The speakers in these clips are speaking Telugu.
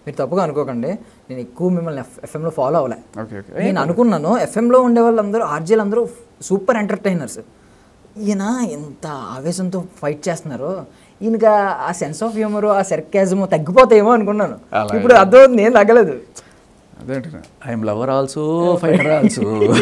మీరు తప్పుగా అనుకోకండి, నేను ఎక్కువ మిమ్మల్ని ఎఫ్ఎంలో ఫాలో అవ్వలే. నేను ఓకే. అనుకున్నాను ఎఫ్ఎంలో ఉండే వాళ్ళందరూ ఆర్జీలు అందరూ సూపర్ ఎంటర్టైనర్స్, ఈయన ఎంత ఆవేశంతో ఫైట్ చేస్తున్నారు, ఈయనకి ఆ సెన్స్ ఆఫ్ హ్యూమర్ ఆ సర్కాజం తగ్గిపోతాయేమో అనుకున్నాను. ఇప్పుడు అర్థం ఏం తగ్గలేదు. అదేంటి I'm lover also fighter also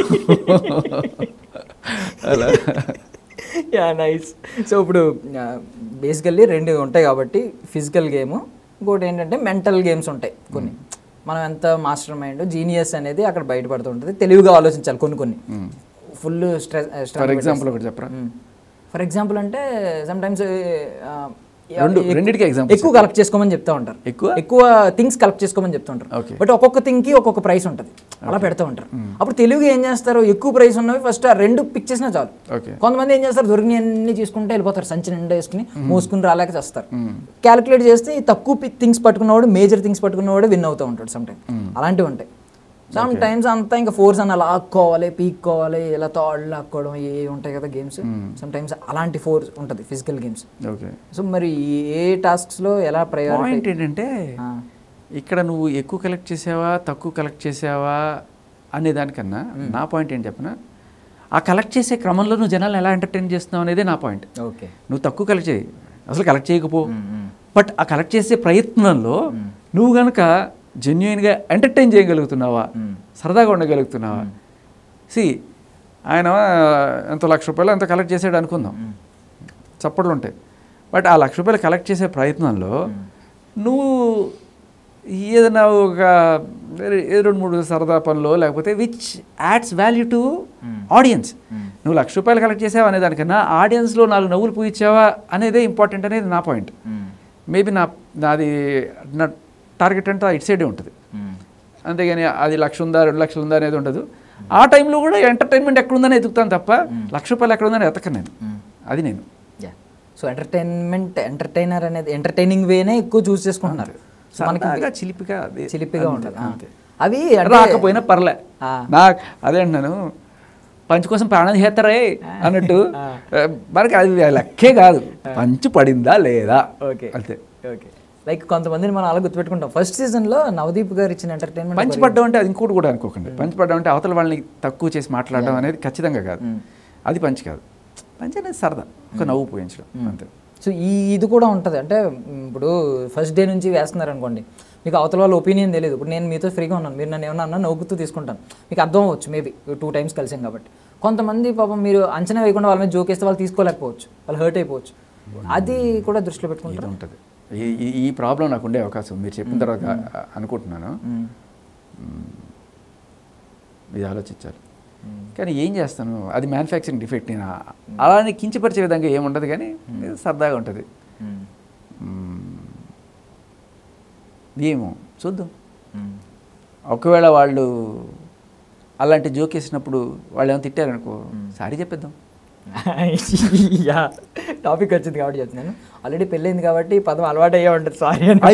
అలా. Yeah nice. సో ఇప్పుడు బేసికల్లీ రెండు ఉంటాయి కాబట్టి, ఫిజికల్ గేమ్, ఇంకోటి ఏంటంటే మెంటల్ గేమ్స్ ఉంటాయి కొన్ని. మనం ఎంత మాస్టర్ మైండ్ జీనియస్ అనేది అక్కడ బయటపడుతూ ఉంటుంది, తెలివిగా ఆలోచించాలి కొన్ని ఫుల్ స్ట్రెస్. ఫర్ ఎగ్జాంపుల్ ఒకటి చెప్పరా? ఫర్ ఎగ్జాంపుల్ అంటే సమ్ టైమ్స్ రెండింటికి ఎగ్జాంపుల్ ఎక్కువ కలెక్ట్ చేసుకోమని చెప్తా ఉంటారు, ఎక్కువ థింగ్స్ కలెక్ట్ చేసుకోమని చెప్తా ఉంటారు. బట్ ఒక్కొక్క థింగ్కి ఒక్కొక్క ప్రైస్ ఉంటుంది, అలా పెడతా ఉంటారు. అప్పుడు తెలివిగా ఏం చేస్తారు, ఎక్కువ ప్రైస్ ఉన్నవి ఫస్ట్ ఆ రెండు పిక్ చేసినా చాలు. కొంతమంది ఏం చేస్తారు, దొరికిన అన్ని తీసుకుంటే వెళ్ళిపోతారు, సంచి నిండా వేసుకుని మోసుకుని రాలేక చేస్తారు. క్యాలిక్యులేట్ చేస్తే తక్కువ థింగ్స్ పట్టుకున్నవాడు మేజర్ థింగ్స్ పట్టుకున్నవాడు విన్ అవుతూ ఉంటాడు సమ్ టైమ్. అలాంటివి ఉంటాయి. సమ్ టైమ్స్ అంతా ఇంకా ఫోర్స్ అన్న లాక్కోవాలి, పీక్కోవాలి, ఇలా తాళ్ళు లాక్కోవడం ఏ ఉంటాయి కదా గేమ్స్. సమ్ టైమ్స్ అలాంటి ఫోర్స్ ఉంటుంది ఫిజికల్ గేమ్స్. సో మరి ఏ టాస్క్స్లో ఎలా పాయింట్ ఏంటంటే, ఇక్కడ నువ్వు ఎక్కువ కలెక్ట్ చేసావా తక్కువ కలెక్ట్ చేసావా అనే దానికన్నా నా పాయింట్ ఏంటి చెప్పిన, ఆ కలెక్ట్ చేసే క్రమంలో నువ్వు జనాలను ఎలా ఎంటర్టైన్ చేస్తున్నావు అనేదే నా పాయింట్. ఓకే, నువ్వు తక్కువ కలెక్ట్ చేయి, అసలు కలెక్ట్ చేయకపో, బట్ ఆ కలెక్ట్ చేసే ప్రయత్నంలో నువ్వు కనుక జెన్యున్గా ఎంటర్టైన్ చేయగలుగుతున్నావా, సరదాగా ఉండగలుగుతున్నావా. ఆయన ఎంతో ₹1,00,000 ఎంతో కలెక్ట్ చేసాడు అనుకుందాం, చప్పట్లు ఉంటాయి. బట్ ఆ ₹1,00,000 కలెక్ట్ చేసే ప్రయత్నంలో నువ్వు ఏదైనా ఒక 2-3 సరదా పనులు, లేకపోతే which adds value to audience. నువ్వు ₹1,00,000 కలెక్ట్ చేసావా అనే దానికన్నా ఆడియన్స్లో 4 నవ్వులు పూయించావా అనేదే ఇంపార్టెంట్ అనేది నా పాయింట్. మేబీ నాది నా టార్గెట్ అంటే ఇటు సైడే ఉంటుంది, అంతేగాని అది 1,00,000 ఉందా 2,00,000 ఉందా అనేది ఉండదు. ఆ టైంలో కూడా ఎంటర్టైన్మెంట్ ఎక్కడుందని ఎదుగుతాను తప్ప ₹1,00,000 ఎక్కడుందని ఎతకను నేను. అది నేను. సో ఎంటర్టైనర్ అనేది ఎంటర్టైనింగ్ వేనే ఎక్కువ చూస్ చేసుకుంటున్నారు. మనకి చిలిపిగా ఉంటుంది. అవి రాకపోయినా పర్లే, నాకు అదే అంటున్నాను, పంచ్ కోసం ప్రాణం చేస్తారే అన్నట్టు. మనకి అది లెక్కే కాదు, పంచ్ పడిందా లేదా అంతే. ఓకే, లైక్ కొంతమందిని మనం అలా గుర్తుపెట్టుకుంటాం. ఫస్ట్ సీజన్లో నవదీప్ గారు ఇచ్చిన ఎంటర్టైన్మెంట్, పంచ్ పడ్డం అంటే అది ఇంకోటి కూడా అనుకోకండి. పంచ్ పడ్డం అంటే అవతల వాళ్ళని తక్కువ చేసి మాట్లాడడం అనేది ఖచ్చితంగా కాదు, అది పంచ్ కాదు. పంచ్ అనేది సరదా, ఒక నవ్వు పోయించడం అంతే. సో ఇది కూడా ఉంటుంది. అంటే ఇప్పుడు ఫస్ట్ డే నుంచి వేస్తున్నారు అనుకోండి, మీకు అవతల వాళ్ళ ఒపీనియన్ తెలియదు. ఇప్పుడు నేను మీతో ఫ్రీగా ఉన్నాను, మీరు నన్ను ఏమన్నా నవ్వుతూ తీసుకుంటాను, మీకు అర్థం అవ్వచ్చు మేబీ 2 times కలిసాం కాబట్టి. కొంతమంది పాపం మీరు అంచనా వేయకుండా వాళ్ళ మీద జోకేస్తే వాళ్ళు తీసుకోలేకపోవచ్చు, వాళ్ళు హర్ట్ అయిపోవచ్చు. అది కూడా దృష్టిలో పెట్టుకుంటూ ఉంటుంది. ఈ ప్రాబ్లం నాకు ఉండే అవకాశం మీరు చెప్పిన తర్వాత అనుకుంటున్నాను. ఇది ఆలోచించాలి, కానీ ఏం చేస్తాను, అది మ్యానుఫ్యాక్చరింగ్ డిఫెక్ట్. నేను అలానే కించపరిచే విధంగా ఏముండదు, కానీ సరదాగా ఉంటుంది. ఏమో చూద్దాం, ఒకవేళ వాళ్ళు అలాంటి జోక్ వేసినప్పుడు వాళ్ళు ఏమైనా తిట్టారనుకో, సారీ చెప్పేద్దాం. యా, టాపిక్ వచ్చింది కాబట్టి చెప్తున్నాను. ఆల్రెడీ పెళ్ళైంది కాబట్టి పదం అలవాటు అయ్యే ఉంటుంది సారీ అని.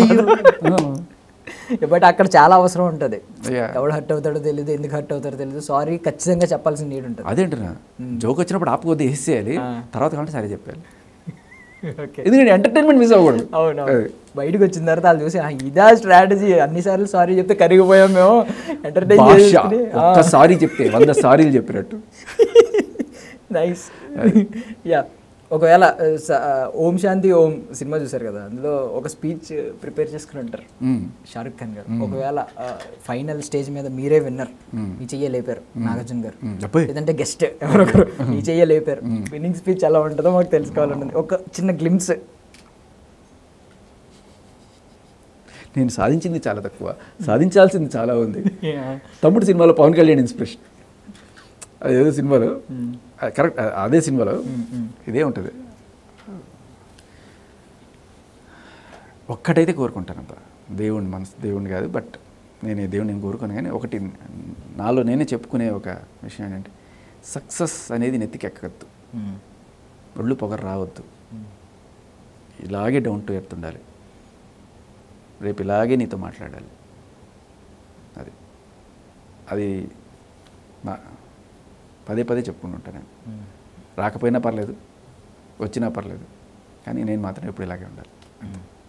బట్ అక్కడ చాలా అవసరం ఉంటుంది, ఎవడు హర్ట్ అవుతాడో తెలియదు, ఎందుకు హర్ట్ అవుతాడో తెలియదు, సారీ ఖచ్చితంగా చెప్పాల్సిన నీడ్ ఉంటుంది. అదేంటున్నా, జోక్ వచ్చినప్పుడు ఆపుకోద్ది వేసేయాలి, తర్వాత కాబట్టి సారీ చెప్పాలి, ఎందుకంటే ఎంటర్టైన్మెంట్ మిస్ అవ్వకూడదు. అవును, బయటకు వచ్చిన తర్వాత వాళ్ళు చూసి ఇదా స్ట్రాటజీ, అన్నిసార్లు సారీ చెప్తే కరిగిపోయాం మేము, ఎంటర్టైన్ సారీ చెప్తే 100 సారీలు చెప్పినట్టు. నైస్. యా, ఒకవేళ ఓం శాంతి ఓం సినిమా చూసారు కదా, అందులో ఒక స్పీచ్ ప్రిపేర్ చేసుకుని ఉంటారు షారుఖ్ ఖాన్ గారు. ఒకవేళ ఫైనల్ స్టేజ్ మీద మీరే విన్నర్, మీ చెయ్య లేపారు నాగార్జున గారు, లేదంటే గెస్ట్ ఎవరొకరు మీ చెయ్య లేపారు, విన్నింగ్ స్పీచ్ ఎలా ఉంటుందో మాకు తెలుసుకోవాలన్నది ఒక చిన్న గ్లిమ్స్. నేను సాధించింది చాలా తక్కువ, సాధించాల్సింది చాలా ఉంది. తమ్ముడు సినిమాలో పవన్ కళ్యాణ్ ఇన్స్పిరేషన్, అదేదో సినిమాలో కరెక్ట్, అదే సినిమాలో ఇదే ఉంటుంది. ఒక్కటైతే కోరుకుంటానబ్బా, దేవుణ్ణి మనసు, దేవుణ్ణి కాదు, బట్ నేను దేవుణ్ణి కోరుకోను, కానీ ఒకటి నాలో నేనే చెప్పుకునే ఒక విషయం ఏంటంటే, సక్సెస్ అనేది నెత్తికెక్కద్దు, ఒళ్ళు పొగరు రావద్దు, ఇలాగే డౌన్ టు ఎర్త్ ఉండాలి, రేపు ఇలాగే నీతో మాట్లాడాలి. అది పదే చెప్పుకుంటూ ఉంటాను నేను. రాకపోయినా పర్లేదు, వచ్చినా పర్లేదు, కానీ నేను మాత్రం ఎప్పుడు ఇలాగే ఉండాలి.